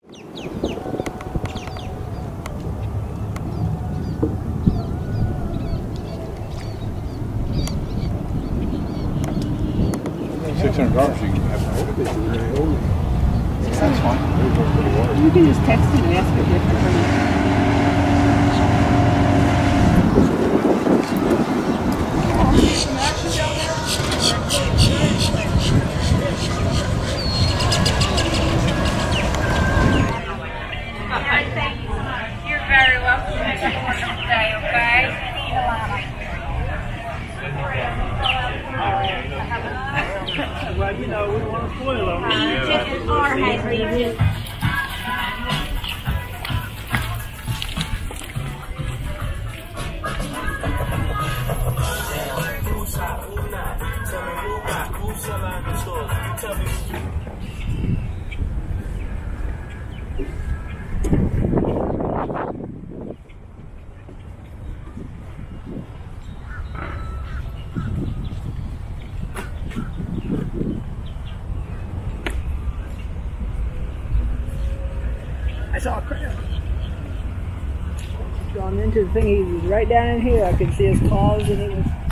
$600 you can have an older picture really old. That's fine. You can just text him and ask for different. You're very welcome. Have a wonderful day, okay? Well, you know, we want to spoil them. Check your car has leaves. I saw a crab. Gone into the thing, he was right down in here. I could see his claws and he was